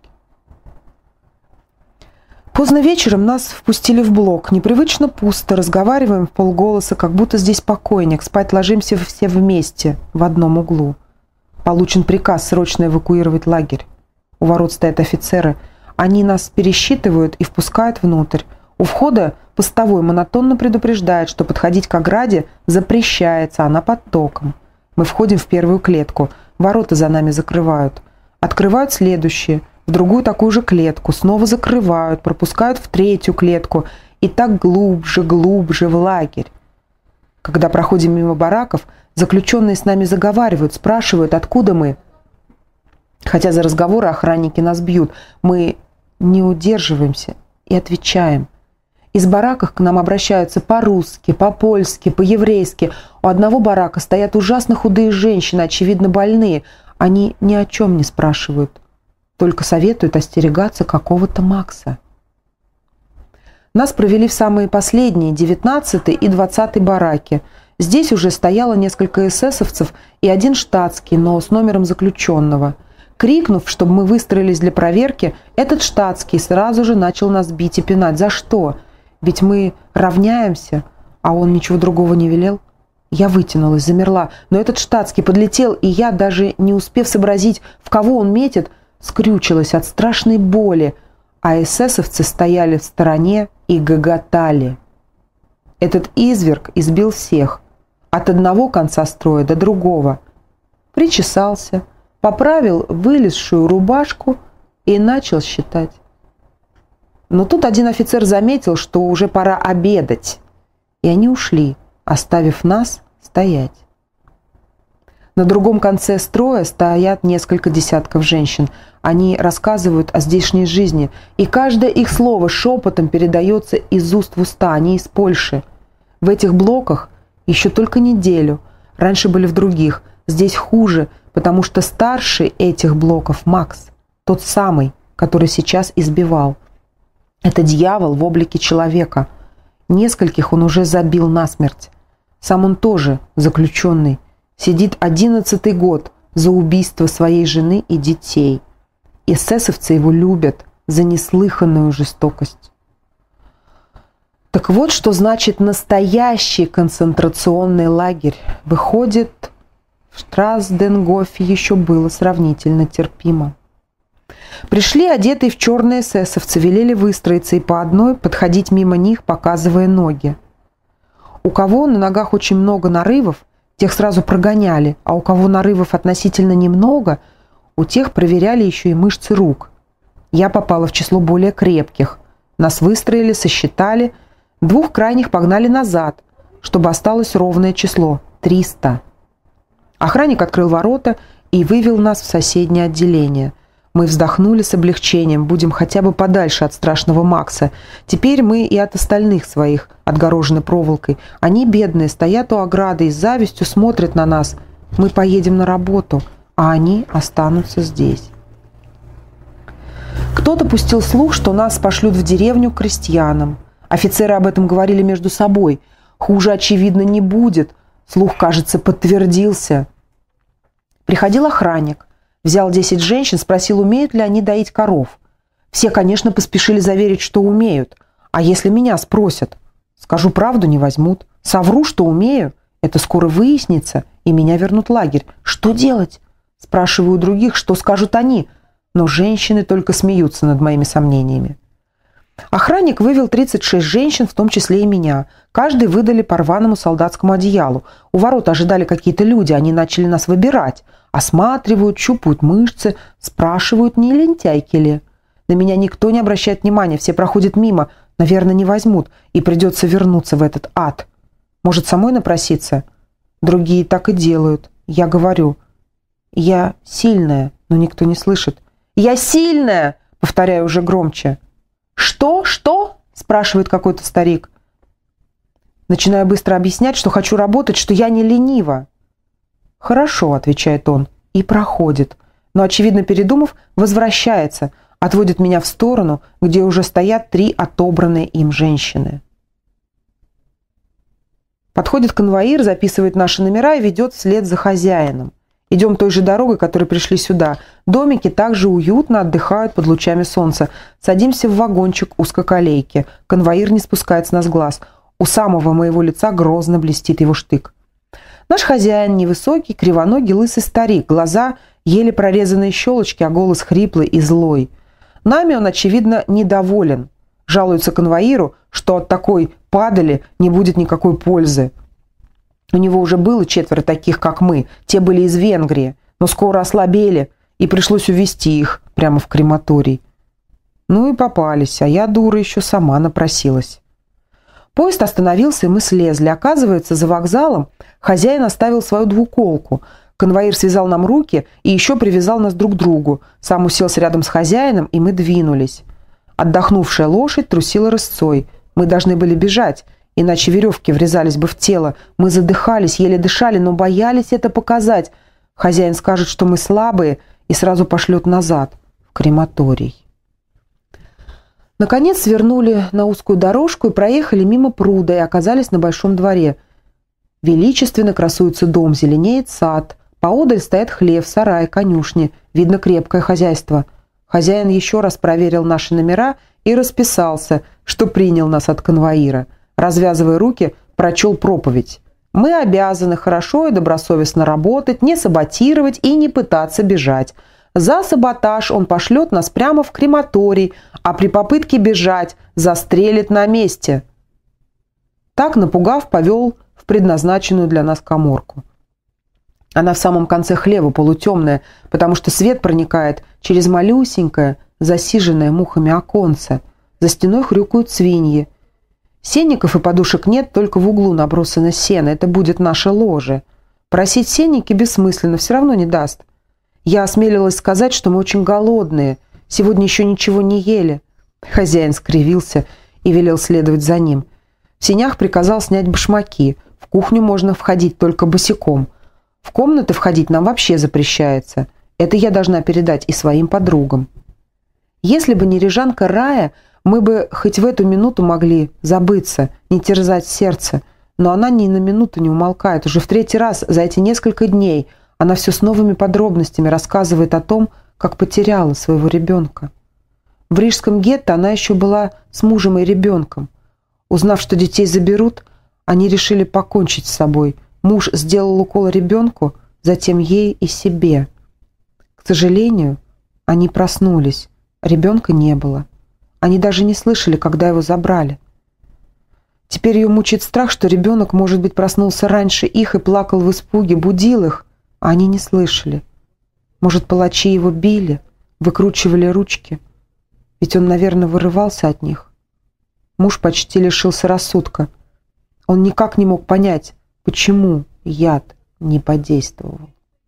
Поздно вечером нас впустили в блок. Непривычно пусто, разговариваем вполголоса, как будто здесь покойник. Спать ложимся все вместе в одном углу. Получен приказ срочно эвакуировать лагерь. У ворот стоят офицеры. Они нас пересчитывают и впускают внутрь. У входа постовой монотонно предупреждает, что подходить к ограде запрещается, она под током. Мы входим в первую клетку, ворота за нами закрывают. Открывают следующие, в другую такую же клетку, снова закрывают, пропускают в третью клетку и так глубже, глубже в лагерь. Когда проходим мимо бараков, заключенные с нами заговаривают, спрашивают, откуда мы. Хотя за разговоры охранники нас бьют, мы не удерживаемся и отвечаем. Из бараков к нам обращаются по-русски, по-польски, по-еврейски. У одного барака стоят ужасно худые женщины, очевидно больные. Они ни о чем не спрашивают, только советуют остерегаться какого-то Макса. Нас провели в самые последние, 19-й и 20-й бараки. Здесь уже стояло несколько эсэсовцев и один штатский, но с номером заключенного. Крикнув, чтобы мы выстроились для проверки, этот штатский сразу же начал нас бить и пинать. За что? Ведь мы равняемся, а он ничего другого не велел. Я вытянулась, замерла, но этот штатский подлетел, и я, даже не успев сообразить, в кого он метит, скрючилась от страшной боли, а эсэсовцы стояли в стороне и гоготали. Этот изверг избил всех, от одного конца строя до другого. Причесался, поправил вылезшую рубашку и начал считать. Но тут один офицер заметил, что уже пора обедать, и они ушли, оставив нас стоять. На другом конце строя стоят несколько десятков женщин. Они рассказывают о здешней жизни, и каждое их слово шепотом передается из уст в уста. Они из Польши. В этих блоках еще только неделю. Раньше были в других. Здесь хуже, потому что старший этих блоков Макс, тот самый, который сейчас избивал. Это дьявол в облике человека. Нескольких он уже забил насмерть. Сам он тоже заключенный. Сидит 11-й год за убийство своей жены и детей. Эсэсовцы его любят за неслыханную жестокость. Так вот, что значит настоящий концентрационный лагерь. Выходит, в Штразденгофе еще было сравнительно терпимо. Пришли одетые в черные эсэсовцы, велели выстроиться и по одной подходить мимо них, показывая ноги. У кого на ногах очень много нарывов, тех сразу прогоняли, а у кого нарывов относительно немного, у тех проверяли еще и мышцы рук. Я попала в число более крепких. Нас выстроили, сосчитали, двух крайних погнали назад, чтобы осталось ровное число – 300. Охранник открыл ворота и вывел нас в соседнее отделение. Мы вздохнули с облегчением, будем хотя бы подальше от страшного Макса. Теперь мы и от остальных своих отгорожены проволокой. Они, бедные, стоят у ограды и с завистью смотрят на нас. Мы поедем на работу, а они останутся здесь. Кто-то пустил слух, что нас пошлют в деревню к крестьянам. Офицеры об этом говорили между собой. Хуже, очевидно, не будет. Слух, кажется, подтвердился. Приходил охранник. Взял 10 женщин, спросил, умеют ли они доить коров. Все, конечно, поспешили заверить, что умеют. А если меня спросят? Скажу правду, не возьмут. Совру, что умею. Это скоро выяснится, и меня вернут в лагерь. Что делать? Спрашиваю у других, что скажут они. Но женщины только смеются над моими сомнениями. Охранник вывел 36 женщин, в том числе и меня. Каждой выдали по рваному солдатскому одеялу. У ворот ожидали какие-то люди, они начали нас выбирать. Осматривают, щупают мышцы, спрашивают, не лентяйки ли. На меня никто не обращает внимания, все проходят мимо, наверное, не возьмут, и придется вернуться в этот ад. Может, самой напроситься? Другие так и делают. Я говорю, я сильная, но никто не слышит. «Я сильная!» — повторяю уже громче. «Что? Что?» — спрашивает какой-то старик. Начинаю быстро объяснять, что хочу работать, что я не ленива. «Хорошо», — отвечает он, и проходит. Но, очевидно, передумав, возвращается, отводит меня в сторону, где уже стоят 3 отобранные им женщины. Подходит конвоир, записывает наши номера и ведет вслед за хозяином. Идем той же дорогой, которой пришли сюда. Домики также уютно отдыхают под лучами солнца. Садимся в вагончик узкоколейки. Конвоир не спускает с нас глаз. У самого моего лица грозно блестит его штык. Наш хозяин невысокий, кривоногий, лысый старик. Глаза еле прорезанные щелочки, а голос хриплый и злой. Нами он, очевидно, недоволен. Жалуется конвоиру, что от такой падали не будет никакой пользы. У него уже было 4 таких, как мы. Те были из Венгрии, но скоро ослабели, и пришлось увезти их прямо в крематорий. Ну и попались, а я, дура, еще сама напросилась. Поезд остановился, и мы слезли. Оказывается, за вокзалом хозяин оставил свою двуколку. Конвоир связал нам руки и еще привязал нас друг к другу. Сам уселся рядом с хозяином, и мы двинулись. Отдохнувшая лошадь трусила рысцой. Мы должны были бежать, иначе веревки врезались бы в тело. Мы задыхались, еле дышали, но боялись это показать. Хозяин скажет, что мы слабые, и сразу пошлет назад, в крематорий. Наконец свернули на узкую дорожку и проехали мимо пруда и оказались на большом дворе. Величественно красуется дом, зеленеет сад. Поодаль стоят хлев, сарай, конюшни. Видно крепкое хозяйство. Хозяин еще раз проверил наши номера и расписался, что принял нас от конвоира. Развязывая руки, прочел проповедь. Мы обязаны хорошо и добросовестно работать, не саботировать и не пытаться бежать. За саботаж он пошлет нас прямо в крематорий, а при попытке бежать застрелит на месте. Так, напугав, повел в предназначенную для нас каморку. Она в самом конце хлева, полутемная, потому что свет проникает через малюсенькое, засиженное мухами оконце. За стеной хрюкают свиньи. Сенников и подушек нет, только в углу набросано сено. Это будет наше ложе. Просить сенники бессмысленно, все равно не даст. Я осмелилась сказать, что мы очень голодные. Сегодня еще ничего не ели. Хозяин скривился и велел следовать за ним. В сенях приказал снять башмаки. В кухню можно входить только босиком. В комнаты входить нам вообще запрещается. Это я должна передать и своим подругам. Если бы не Рижанка Рая, мы бы хоть в эту минуту могли забыться, не терзать сердце. Но она ни на минуту не умолкает. Уже в 3-й раз за эти несколько дней она все с новыми подробностями рассказывает о том, как потеряла своего ребенка. В рижском гетто она еще была с мужем и ребенком. Узнав, что детей заберут, они решили покончить с собой. Муж сделал укол ребенку, затем ей и себе. К сожалению, они проснулись. Ребенка не было. Они даже не слышали, когда его забрали. Теперь ее мучает страх, что ребенок, может быть, проснулся раньше их и плакал в испуге, будил их, а они не слышали. Может, палачи его били, выкручивали ручки. Ведь он, наверное, вырывался от них. Муж почти лишился рассудка. Он никак не мог понять, почему яд не подействовал.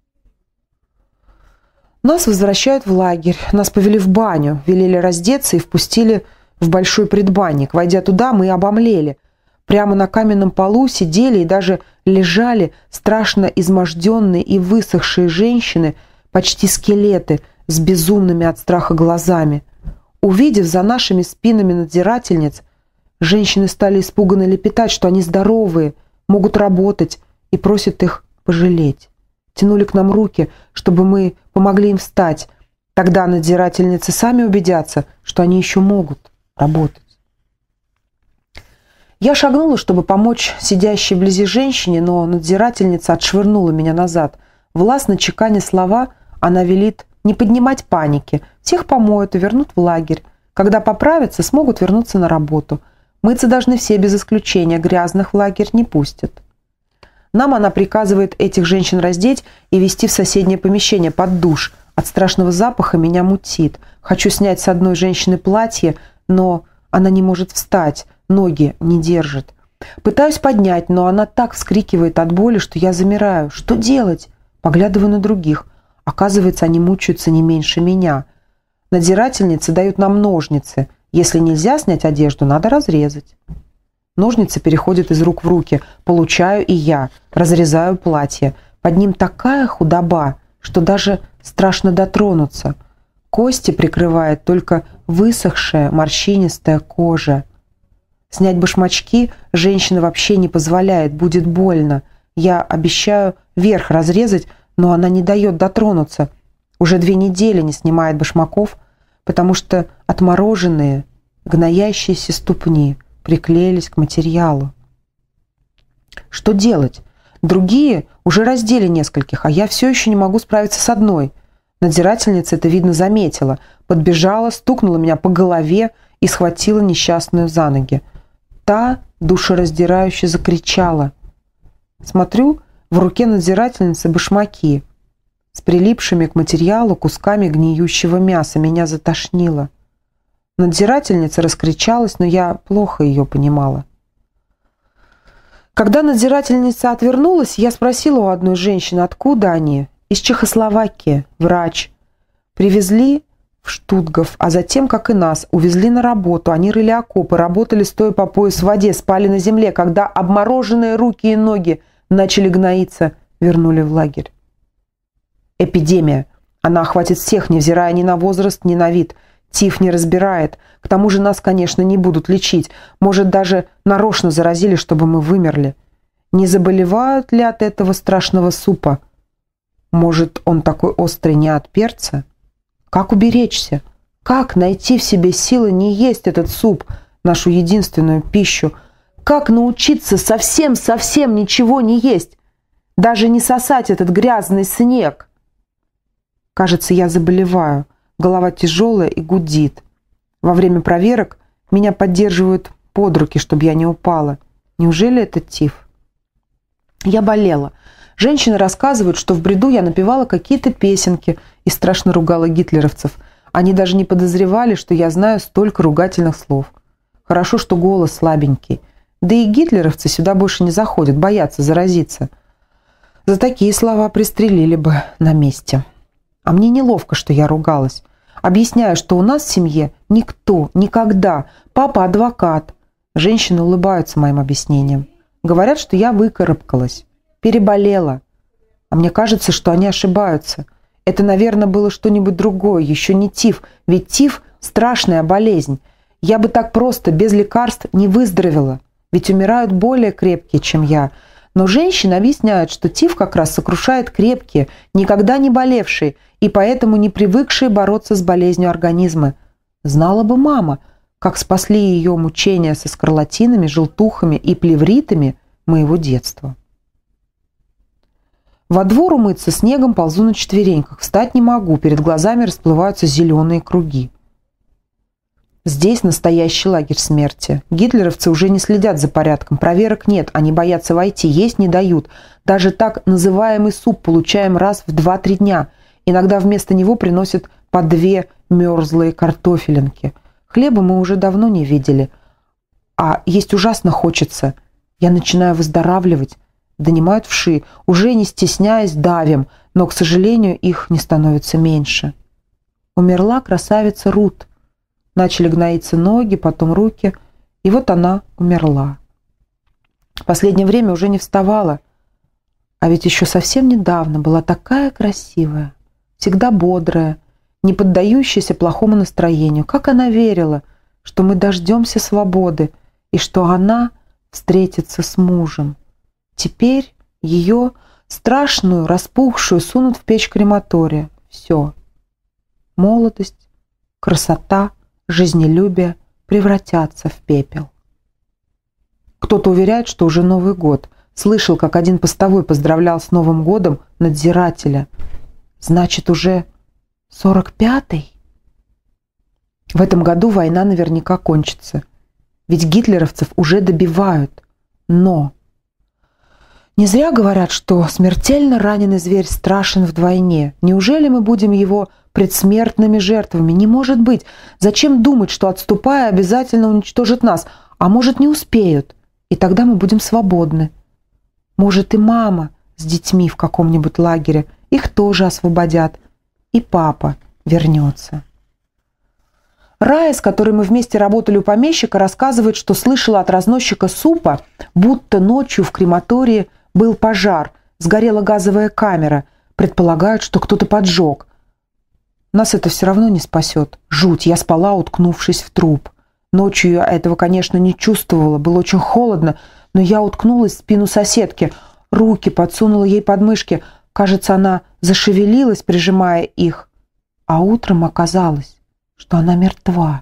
Нас возвращают в лагерь. Нас повели в баню, велели раздеться и впустили в большой предбанник. Войдя туда, мы обомлели. Прямо на каменном полу сидели и даже лежали страшно изможденные и высохшие женщины, почти скелеты, с безумными от страха глазами. Увидев за нашими спинами надзирательниц, женщины стали испуганно лепетать, что они здоровые, могут работать, и просят их пожалеть. Тянули к нам руки, чтобы мы помогли им встать. Тогда надзирательницы сами убедятся, что они еще могут работать. Я шагнула, чтобы помочь сидящей вблизи женщине, но надзирательница отшвырнула меня назад. Властно чеканя слова, она велит не поднимать паники. Всех помоют и вернут в лагерь. Когда поправятся, смогут вернуться на работу. Мыться должны все без исключения, грязных в лагерь не пустят. Нам она приказывает этих женщин раздеть и вести в соседнее помещение под душ. От страшного запаха меня мутит. Хочу снять с одной женщины платье, но она не может встать, ноги не держит. Пытаюсь поднять, но она так вскрикивает от боли, что я замираю. Что делать? Поглядываю на других. Оказывается, они мучаются не меньше меня. Надзирательницы дают нам ножницы. Если нельзя снять одежду, надо разрезать. Ножницы переходят из рук в руки. Получаю и я. Разрезаю платье. Под ним такая худоба, что даже страшно дотронуться. Кости прикрывает только высохшая морщинистая кожа. Снять башмачки женщина вообще не позволяет, будет больно. Я обещаю верх разрезать, но она не дает дотронуться. Уже 2 недели не снимает башмаков, потому что отмороженные, гноящиеся ступни приклеились к материалу. Что делать? Другие уже раздели нескольких, а я все еще не могу справиться с одной. Надзирательница это, видно, заметила, подбежала, стукнула меня по голове и схватила несчастную за ноги. Та душераздирающе закричала. Смотрю, в руке надзирательницы башмаки с прилипшими к материалу кусками гниющего мяса. Меня затошнило. Надзирательница раскричалась, но я плохо ее понимала. Когда надзирательница отвернулась, я спросила у одной женщины, откуда они. Из Чехословакии. Врач. Привезли в Штутгов, а затем, как и нас, увезли на работу. Они рыли окопы, работали стоя по пояс в воде, спали на земле. Когда обмороженные руки и ноги начали гноиться, вернули в лагерь. Эпидемия. Она охватит всех, невзирая ни на возраст, ни на вид. Тиф не разбирает. К тому же нас, конечно, не будут лечить. Может, даже нарочно заразили, чтобы мы вымерли. Не заболевают ли от этого страшного супа? Может, он такой острый не от перца? Как уберечься? Как найти в себе силы не есть этот суп, нашу единственную пищу? Как научиться совсем ничего не есть? Даже не сосать этот грязный снег? Кажется, я заболеваю. Голова тяжелая и гудит. Во время проверок меня поддерживают под руки, чтобы я не упала. Неужели это тиф? Я болела. Женщины рассказывают, что в бреду я напевала какие-то песенки и страшно ругала гитлеровцев. Они даже не подозревали, что я знаю столько ругательных слов. Хорошо, что голос слабенький. Да и гитлеровцы сюда больше не заходят, боятся заразиться. За такие слова пристрелили бы на месте. А мне неловко, что я ругалась. Объясняю, что у нас в семье никто, никогда. Папа адвокат. Женщины улыбаются моим объяснениям. Говорят, что я выкарабкалась. Переболела. А мне кажется, что они ошибаются. Это, наверное, было что-нибудь другое, еще не тиф. Ведь тиф – страшная болезнь. Я бы так просто, без лекарств, не выздоровела. Ведь умирают более крепкие, чем я. Но женщины объясняют, что тиф как раз сокрушает крепкие, никогда не болевшие, и поэтому не привыкшие бороться с болезнью организма. Знала бы мама, как спасли ее мучения со скарлатинами, желтухами и плевритами моего детства. Во двор умыться снегом ползу на четвереньках. Встать не могу, перед глазами расплываются зеленые круги. Здесь настоящий лагерь смерти. Гитлеровцы уже не следят за порядком, проверок нет, они боятся войти, есть не дают. Даже так называемый суп получаем раз в 2-3 дня. Иногда вместо него приносят по 2 мерзлые картофелинки. Хлеба мы уже давно не видели. А есть ужасно хочется. Я начинаю выздоравливать. Донимают вши, уже не стесняясь давим, но, к сожалению, их не становится меньше. Умерла красавица Рут. Начали гноиться ноги, потом руки, и вот она умерла. В последнее время уже не вставала, а ведь еще совсем недавно была такая красивая, всегда бодрая, не поддающаяся плохому настроению. Как она верила, что мы дождемся свободы и что она встретится с мужем. Теперь ее, страшную, распухшую, сунут в печь крематория. Все. Молодость, красота, жизнелюбие превратятся в пепел. Кто-то уверяет, что уже Новый год. Слышал, как один постовой поздравлял с Новым годом надзирателя. Значит, уже 45-й? В этом году война наверняка кончится. Ведь гитлеровцев уже добивают. Но не зря говорят, что смертельно раненый зверь страшен вдвойне. Неужели мы будем его предсмертными жертвами? Не может быть. Зачем думать, что, отступая, обязательно уничтожат нас? А может, не успеют? И тогда мы будем свободны. Может, и мама с детьми в каком-нибудь лагере. Их тоже освободят. И папа вернется. Рая, с которой мы вместе работали у помещика, рассказывает, что слышала от разносчика супа, будто ночью в крематории был пожар, сгорела газовая камера. Предполагают, что кто-то поджег. Нас это все равно не спасет. Жуть, я спала, уткнувшись в труп. Ночью я этого, конечно, не чувствовала, было очень холодно, но я уткнулась в спину соседки, руки подсунула ей под мышки. Кажется, она зашевелилась, прижимая их. А утром оказалось, что она мертва.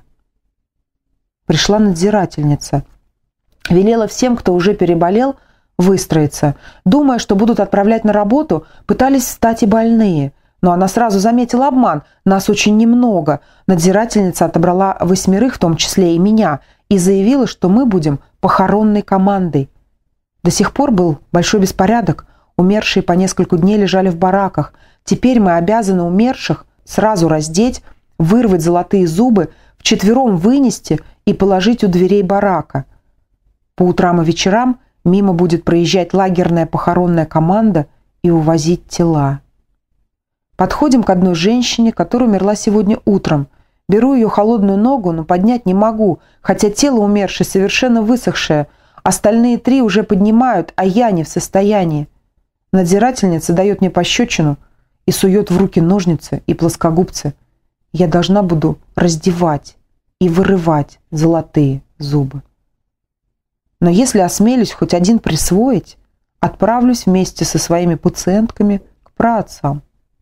Пришла надзирательница. Велела всем, кто уже переболел, выстроиться. Думая, что будут отправлять на работу, пытались встать и больные. Но она сразу заметила обман. Нас очень немного. Надзирательница отобрала 8, в том числе и меня, и заявила, что мы будем похоронной командой. До сих пор был большой беспорядок. Умершие по несколько дней лежали в бараках. Теперь мы обязаны умерших сразу раздеть, вырвать золотые зубы, вчетвером вынести и положить у дверей барака. По утрам и вечерам мимо будет проезжать лагерная похоронная команда и увозить тела. Подходим к одной женщине, которая умерла сегодня утром. Беру ее холодную ногу, но поднять не могу, хотя тело умершей совершенно высохшее. Остальные 3 уже поднимают, а я не в состоянии. Надзирательница дает мне пощечину и сует в руки ножницы и плоскогубцы. Я должна буду раздевать и вырывать золотые зубы. Но если осмелюсь хоть один присвоить, отправлюсь вместе со своими пациентками к праотцам.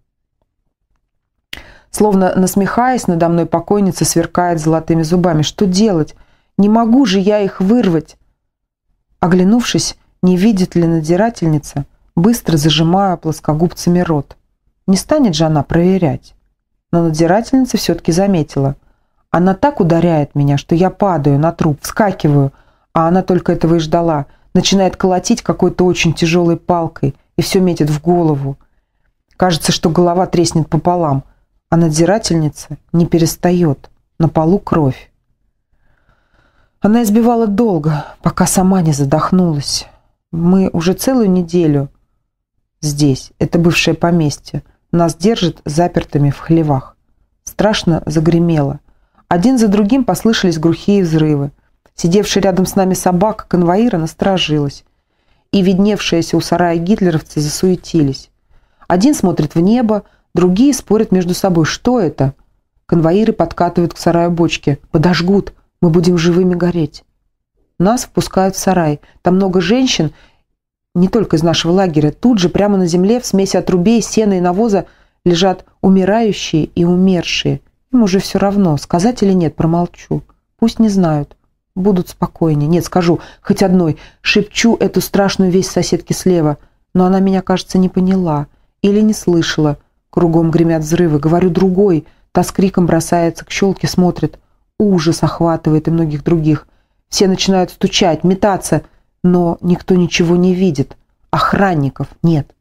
Словно насмехаясь надо мной, покойница сверкает золотыми зубами. Что делать? Не могу же я их вырвать. Оглянувшись, не видит ли надзирательница, быстро зажимаю плоскогубцами рот. Не станет же она проверять. Но надзирательница все-таки заметила. Она так ударяет меня, что я падаю на труп, вскакиваю, а она только этого и ждала. Начинает колотить какой-то очень тяжелой палкой и все метит в голову. Кажется, что голова треснет пополам, а надзирательница не перестает. На полу кровь. Она избивала долго, пока сама не задохнулась. Мы уже целую неделю здесь, это бывшее поместье. Нас держат запертыми в хлевах. Страшно загремело. Один за другим послышались глухие взрывы. Сидевшая рядом с нами собака конвоира насторожилась. И видневшиеся у сарая гитлеровцы засуетились. Один смотрит в небо, другие спорят между собой. Что это? Конвоиры подкатывают к сараю бочки. Подожгут, мы будем живыми гореть. Нас впускают в сарай. Там много женщин, не только из нашего лагеря. Тут же, прямо на земле, в смеси отрубей, сена и навоза, лежат умирающие и умершие. Им уже все равно, сказать или нет, промолчу. Пусть не знают. Будут спокойнее. Нет, скажу, хоть одной. Шепчу эту страшную весть соседке слева. Но она меня, кажется, не поняла. Или не слышала. Кругом гремят взрывы. Говорю другой. Та с криком бросается к щелке, смотрит. Ужас охватывает и многих других. Все начинают стучать, метаться. Но никто ничего не видит. Охранников нет.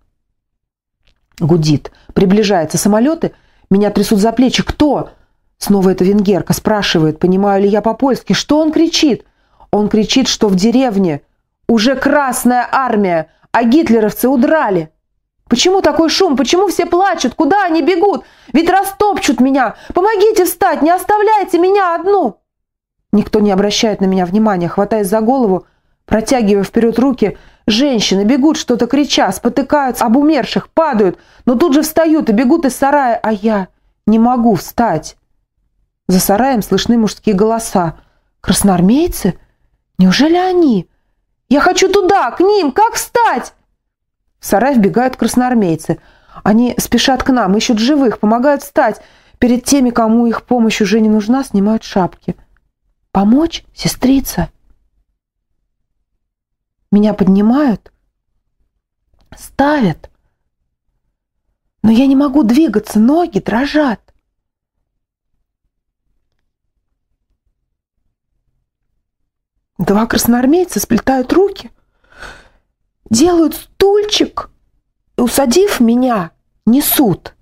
Гудит. Приближаются самолеты. Меня трясут за плечи. Кто? Снова эта венгерка спрашивает, понимаю ли я по-польски. Что он кричит? Он кричит, что в деревне уже Красная Армия, а гитлеровцы удрали. Почему такой шум? Почему все плачут? Куда они бегут? Ведь растопчут меня. Помогите встать, не оставляйте меня одну. Никто не обращает на меня внимания, хватаясь за голову, протягивая вперед руки. Женщины бегут, что-то крича, спотыкаются об умерших, падают, но тут же встают и бегут из сарая, а я не могу встать. За сараем слышны мужские голоса. Красноармейцы? Неужели они? Я хочу туда, к ним, как встать? В сарай вбегают красноармейцы. Они спешат к нам, ищут живых, помогают встать. Перед теми, кому их помощь уже не нужна, снимают шапки. Помочь, сестрица? Меня поднимают, ставят. Но я не могу двигаться, ноги дрожат. Два красноармейца сплетают руки, делают стульчик и, усадив меня, несут.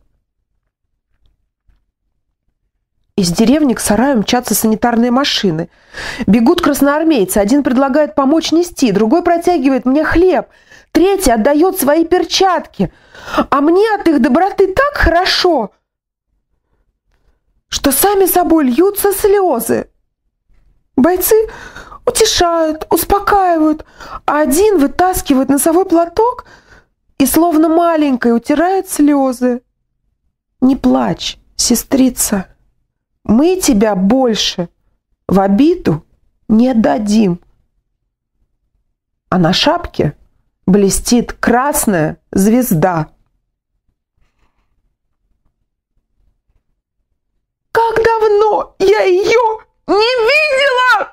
Из деревни к сараю мчатся санитарные машины. Бегут красноармейцы. Один предлагает помочь нести, другой протягивает мне хлеб, третий отдает свои перчатки. А мне от их доброты так хорошо, что сами собой льются слезы. Бойцы утешают, успокаивают, а один вытаскивает носовой платок и словно маленькой утирает слезы. Не плачь, сестрица, мы тебя больше в обиду не дадим. А на шапке блестит красная звезда. Как давно я ее не видела!